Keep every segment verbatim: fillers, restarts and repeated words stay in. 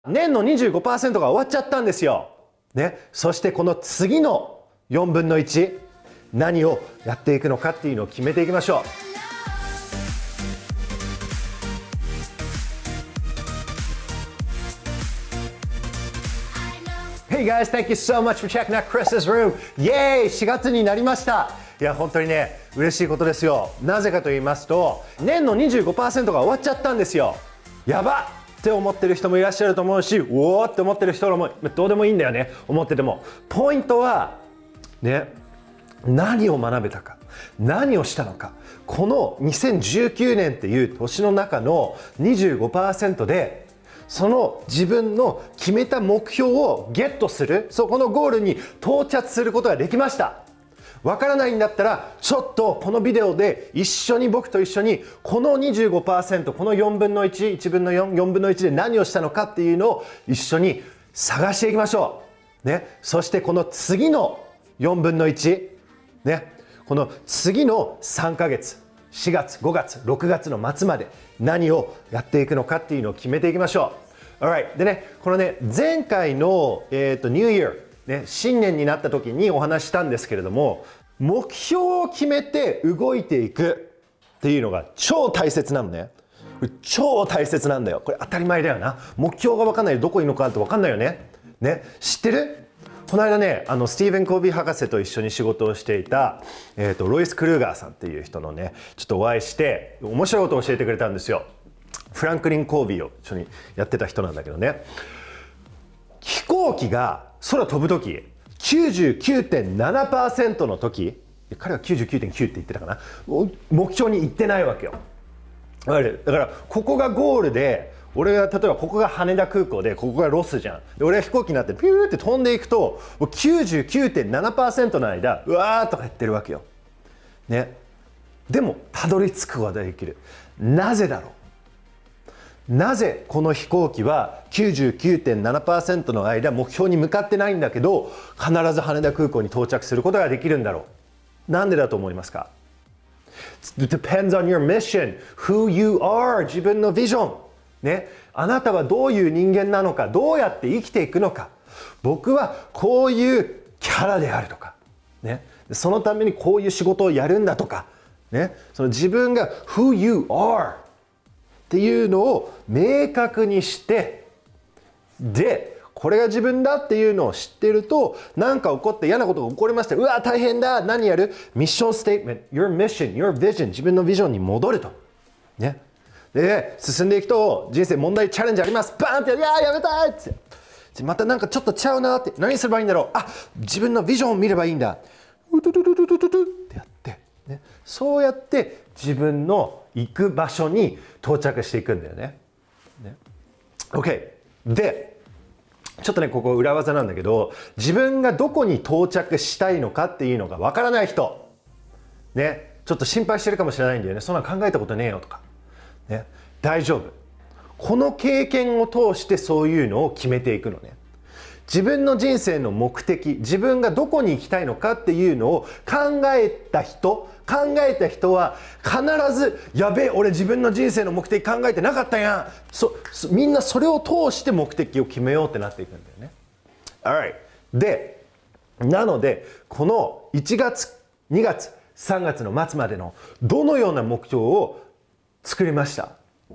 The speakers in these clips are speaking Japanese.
年の にじゅうごパーセント が終わっちゃったんですよ。ね。そしてこの次のよんぶんのいち、何をやっていくのかっていうのを決めていきましょう。Hey guys, thank you so much for checking out Chris's room. イエーイ !しがつになりました。いや、本当にね、嬉しいことですよ。なぜかと言いますと、年の にじゅうごパーセント が終わっちゃったんですよ。やばって思ってる人もいらっしゃると思うし、おーって思ってる人もどうでもいいんだよね。思ってても。ポイントは、ね、何を学べたか、何をしたのか。このにせんじゅうきゅうねんっていう年の中の にじゅうごパーセント で、その自分の決めた目標をゲットする、そこのゴールに到着することができました。わからないんだったら、ちょっとこのビデオで一緒に僕と一緒にこの にじゅうごパーセント、このよんぶんのいち、いちぶんのよん、よんぶんのいちで何をしたのかっていうのを一緒に探していきましょう。ね。そしてこの次のよんぶんのいち、ね。この次のさんかげつ、しがつ、ごがつ、ろくがつの末まで何をやっていくのかっていうのを決めていきましょう。Alright。でね、このね、前回の、えっと、New Year、ね、新年になった時にお話したんですけれども、目標を決めて動いていくっていうのが超大切なのね。これ超大切なんだよ。これ当たり前だよな。目標が分かんないでどこにいるのかって分かんないよね。ね、知ってる？この間ね、あのスティーブン・コービー博士と一緒に仕事をしていた、えーと、ロイス・クルーガーさんっていう人のね、ちょっとお会いして面白いことを教えてくれたんですよ。フランクリン・コービーを一緒にやってた人なんだけどね、飛行機が空飛ぶ時 きゅうじゅうきゅうてんななパーセント の時、彼は きゅうじゅうきゅうてんきゅう って言ってたかな、目標に行ってないわけよ。だからここがゴールで、俺が例えばここが羽田空港でここがロスじゃん。で俺が飛行機になってピューって飛んでいくと きゅうじゅうきゅうてんななパーセント の間うわーとか言ってるわけよ。ね。でもたどり着くことができる。なぜだろう。なぜこの飛行機は きゅうじゅうきゅうてんななパーセント の間目標に向かってないんだけど必ず羽田空港に到着することができるんだろう。なんでだと思いますか？ It depends on your mission, who you are、 自分のビジョン。ね、あなたはどういう人間なのか、どうやって生きていくのか、僕はこういうキャラであるとか、ね、そのためにこういう仕事をやるんだとか、ね、その自分が who you are っていうのを明確にして、でこれが自分だっていうのを知っていると、何か起こって嫌なことが起こりました、うわ大変だ、何やる？ミッションステートメント、your mission, your vision、 自分のビジョンに戻ると、ね。で進んでいくと人生問題チャレンジあります、バーンって、いやーやめたいって、またなんかちょっとちゃうなって、何すればいいんだろう、あ自分のビジョンを見ればいいんだ、うトゥトゥトゥトゥトゥってやって、ね、そうやって自分の行く場所に到着していくんだよね。ね OK。 でちょっとねここ裏技なんだけど、自分がどこに到着したいのかっていうのがわからない人ね、ちょっと心配してるかもしれないんだよね。そんな考えたことねえよとかね、大丈夫。この経験を通してそういうのを決めていくのね。自分の人生の目的、自分がどこに行きたいのかっていうのを考えた人、考えた人は必ずやべえ俺自分の人生の目的考えてなかったやん、そみんなそれを通して目的を決めようってなっていくんだよね。Alright。で、なのでこのいちがつ、にがつ、さんがつの末までのどのような目標を作りました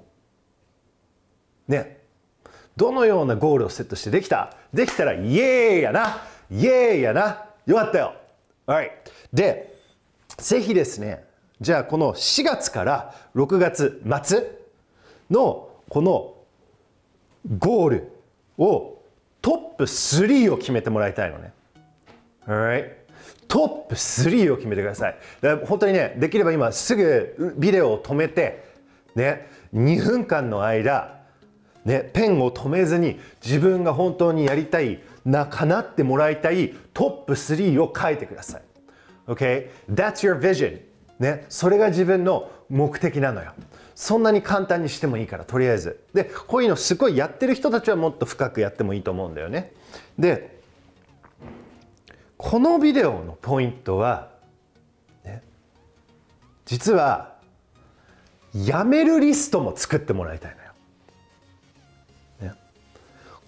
ね。どのようなゴールをセットしてできた？できたらイエーイやな、イエーイやな、よかったよ。Alright。で、ぜひですね、じゃあこのしがつからろくがつ末のこのゴールをトップスリーを決めてもらいたいのね。Alright。トップスリーを決めてください。だから本当にね、できれば今すぐビデオを止めてね、にふんかんの間、ね、ペンを止めずに自分が本当にやりたいな、叶ってもらいたいトップスリーを書いてください。OK? That's your vision. ね、それが自分の目的なのよ。そんなに簡単にしてもいいから、とりあえず。で、こういうのすごいやってる人たちはもっと深くやってもいいと思うんだよね。で、このビデオのポイントは、ね、実は、やめるリストも作ってもらいたいのよ。ね、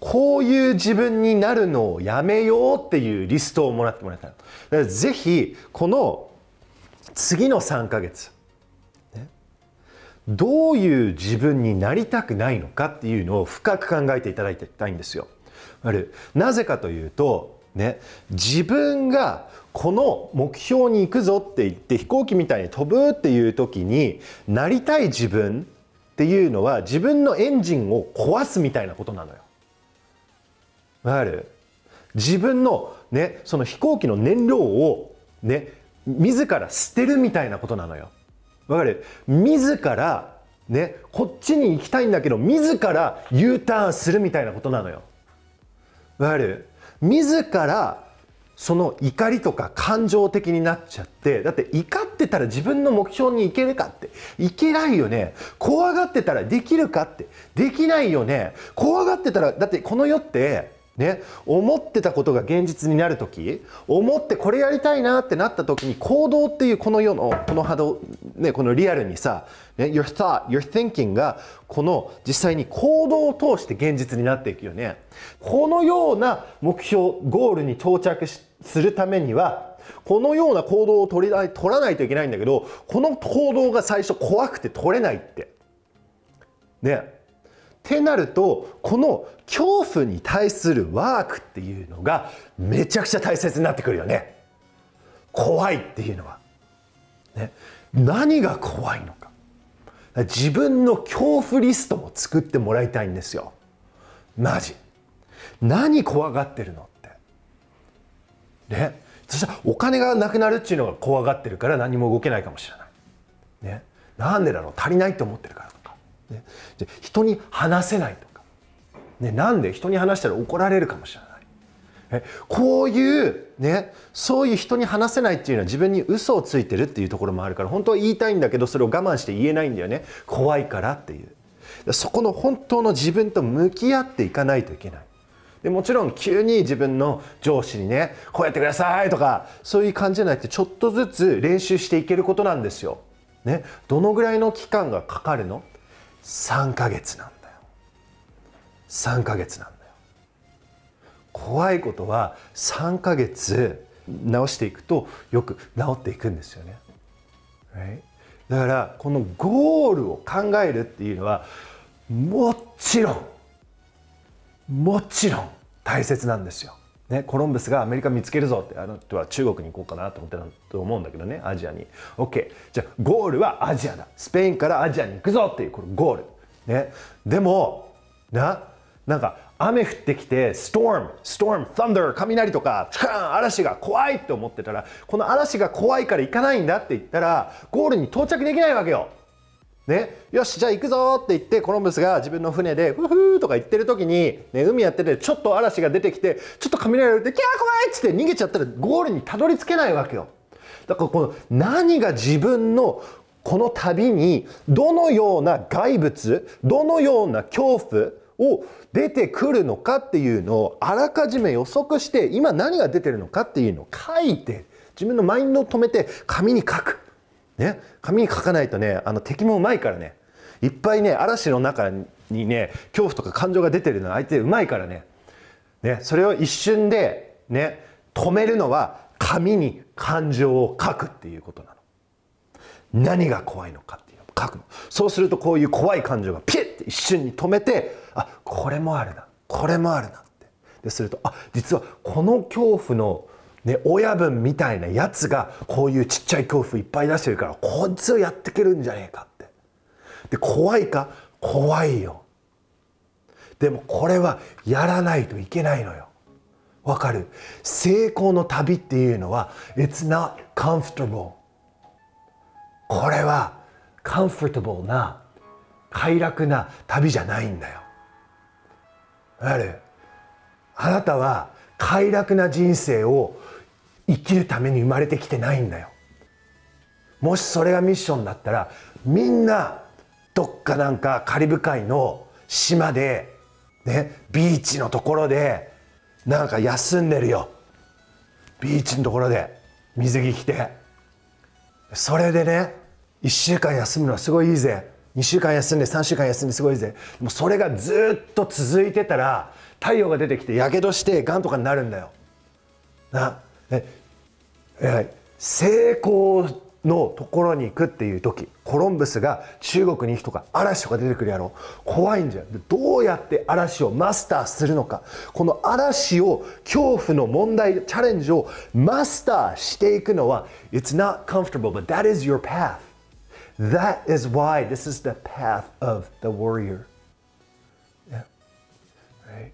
こういう自分になるのをやめようっていうリストをもらってもらいたい。だからぜひこの次のさんかげつ、ね、どういう自分になりたくないのかっていうのを深く考えていただきたいんですよ。なぜかというと、ね、自分がこの目標に行くぞって言って飛行機みたいに飛ぶっていう時になりたい自分っていうのは自分のエンジンを壊すみたいなことなのよ。わかる？自分のね、その飛行機の燃料をね、自ら捨てるみたいなことなのよ。わかる？自らね、こっちに行きたいんだけど自ら U ターンするみたいなことなのよ。わかる？自らその怒りとか感情的になっちゃって、だって怒ってたら自分の目標に行けるかって、いけないよね。怖がってたらできるかって、できないよね。怖がってたら、だってこの世ってね、思ってたことが現実になるとき、思ってこれやりたいなってなったときに行動っていうこの世のこの波動、ね、このリアルにさ、ね、your thought, your thinking がこの実際に行動を通して現実になっていくよね。このような目標、ゴールに到着しするためにはこのような行動を取りない、取らないといけないんだけど、この行動が最初怖くて取れないってね。ってなると、この恐怖に対するワークっていうのがめちゃくちゃ大切になってくるよね。怖いっていうのは、ね、何が怖いのか、自分の恐怖リストも作ってもらいたいんですよ。マジ何怖がってるのってね。そしたらお金がなくなるっていうのが怖がってるから何も動けないかもしれない、ね、なんでだろう、足りないと思ってるからとか、ね、で人に話せないとか、ね、なんで人に話したら怒られるかもしれない。えこういうね、そういう人に話せないっていうのは自分に嘘をついてるっていうところもあるから、本当は言いたいんだけどそれを我慢して言えないんだよね。怖いからっていう、そこの本当の自分と向き合っていかないといけない。でもちろん急に自分の上司にね、こうやってくださいとかそういう感じじゃなくて、ちょっとずつ練習していけることなんですよ。ね、どのぐらいの期間がかかるの？さんかげつなんだよ。さんかげつなんだよ。怖いことはさんかげつ直していくとよく治っていくんですよね。Right？ だからこのゴールを考えるっていうのはもちろんもちろん大切なんですよ。ね、コロンブスがアメリカ見つけるぞって、あの人は中国に行こうかなと思ってたと思うんだけどね、アジアに。OK、じゃあゴールはアジアだ。スペインからアジアに行くぞっていうこのゴール。ね、でもな、なんか雨降ってきてストーム、ストーム、サンダー、雷とかチカーン、嵐が怖いって思ってたら、この嵐が怖いから行かないんだって言ったらゴールに到着できないわけよ。ね、よしじゃあ行くぞって言ってコロンブスが自分の船でフフーとか言ってる時に、ね、海やっててちょっと嵐が出てきてちょっと雷が出てキャー怖いっつって逃げちゃったらゴールにたどり着けないわけよ。だからこの何が自分のこの旅にどのような外物、どのような恐怖を出てくるのかっていうのをあらかじめ予測して、今何が出てるのかっていうのを書いて、自分のマインドを止めて紙に書く。ね、紙に書かないとね、あの敵もうまいからね、いっぱいね、嵐の中にね、恐怖とか感情が出てるのは相手うまいからね、ね、それを一瞬でね、止めるのは紙に感情を書くっていうことなの。何が怖いのかっていうのを書くの。そうするとこういう怖い感情がピッて一瞬に止めて、あ、これもあるな、これもあるなって。ですると、あ、実はこの恐怖のね、親分みたいなやつがこういうちっちゃい恐怖いっぱい出してるから、こいつをやってけるんじゃねえかって。で、怖いか？怖いよ。でもこれはやらないといけないのよ。わかる？成功の旅っていうのは It's not comfortable。これは comfortable な快楽な旅じゃないんだよ。わかる？あなたは快楽な人生を生きるために生まれてきてないんだよ。もしそれがミッションだったら、みんなどっかなんかカリブ海の島でね、ビーチのところでなんか休んでるよ。ビーチのところで水着着て、それでね、いっしゅうかん休むのはすごいいいぜ。にしゅうかん休んでさんしゅうかん休んですごいぜ。もうそれがずっと続いてたら太陽が出てきてやけどしてがんとかになるんだよ。なええ成功のところに行くっていう時、コロンブスが中国に行くとか嵐とか出てくるやろ。怖いんじゃん。どうやって嵐をマスターするのか、この嵐を、恐怖の問題チャレンジをマスターしていくのは It's not comfortable, but that is your path. That is why this is the path of the warrior. Yeah. Right?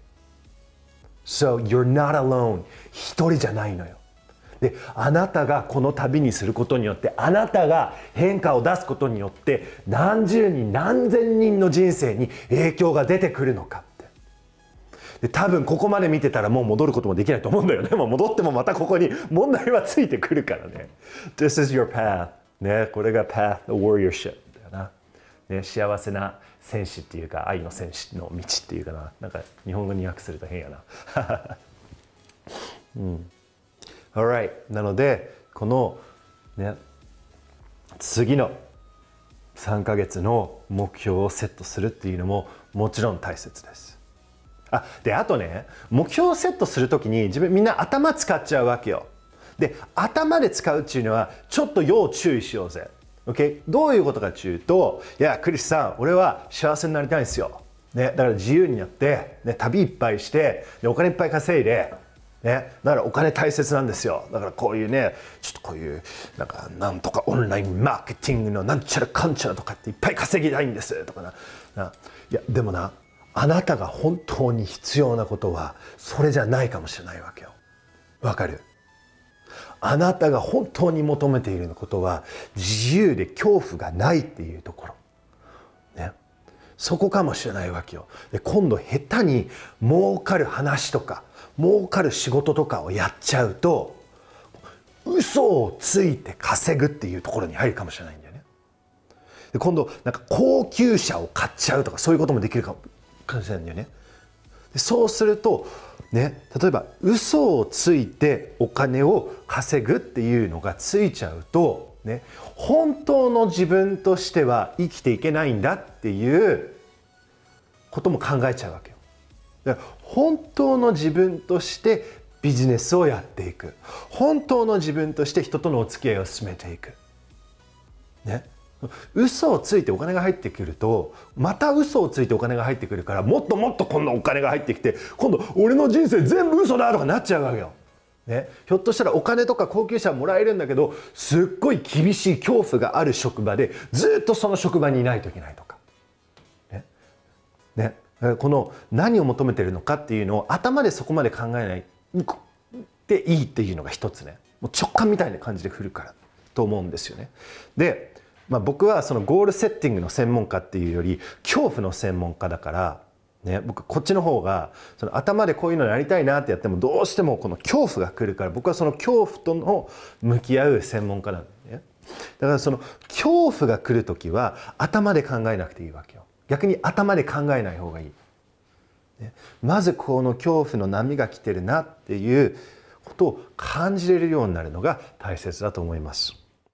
So you're not alone. 一人じゃないのよ。で、あなたがこの旅にすることによって、あなたが変化を出すことによって何十人何千人の人生に影響が出てくるのかって。で、多分ここまで見てたらもう戻ることもできないと思うんだよね。もう戻ってもまたここに問題はついてくるからね。This is your path. ね、これが path of warriorship だよな。ね、幸せな戦士っていうか、愛の戦士の道っていうかな。なんか日本語に訳すると変やな。うん。Alright. なのでこのね次のさんかげつの目標をセットするっていうのももちろん大切です。あ、であとね、目標をセットするときに自分みんな頭使っちゃうわけよ。で、頭で使うっていうのはちょっと要注意しようぜ。Okay? どういうことかっていうと、いやクリスさん、俺は幸せになりたいんですよ。ね、だから自由になって、ね、旅いっぱいして、でお金いっぱい稼いで。ね、だからお金大切なんですよ。だからこういうね、ちょっとこういうなんかなんとかオンラインマーケティングのなんちゃらかんちゃらとかっていっぱい稼ぎたいんですとかな。な、いやでもな、あなたが本当に必要なことはそれじゃないかもしれないわけよ。わかる？あなたが本当に求めていることは自由で恐怖がないっていうところ。ね。そこかもしれないわけよ。で、今度下手に儲かる話とか儲かる仕事とかをやっちゃうと、嘘をついて稼ぐっていうところに入るかもしれないんだよね。で、今度なんか高級車を買っちゃうとかそういうこともできるかもしれないんだよね。で、そうするとね、例えば嘘をついてお金を稼ぐっていうのがついちゃうと、ね、本当の自分としては生きていけないんだっていうことも考えちゃうわけよ。だから本当の自分としてビジネスをやっていく。本当の自分として人とのお付き合いを進めていく。ね。嘘をついてお金が入ってくると、また嘘をついてお金が入ってくるから、もっともっと今度お金が入ってきて、今度俺の人生全部嘘だとかなっちゃうわけよ。ね。ひょっとしたらお金とか高級車もらえるんだけど、すっごい厳しい恐怖がある職場で、ずっとその職場にいないといけないとか。ね。ね。この何を求めているのかっていうのを頭でそこまで考えないでいいっていうのが一つね。もう直感みたいな感じで振るからと思うんですよね。で、まあ、僕はそのゴールセッティングの専門家っていうより恐怖の専門家だから、ね、僕こっちの方がその頭でこういうのやりたいなってやってもどうしてもこの恐怖が来るから、僕はその恐怖との向き合う専門家なんだよね。だからその恐怖が来る時は頭で考えなくていいわけよ。逆に頭で考えない方がいい。ね、まずこの恐怖の波が来てるなっていうことを感じれるようになるのが大切だと思います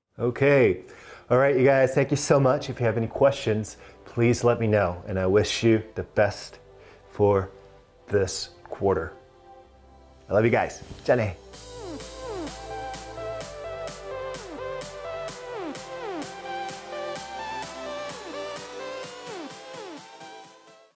。Okay. Alright, you guys, thank you so much. If you have any questions, please let me know. And I wish you the best for this quarter. I love you guys. じゃあね。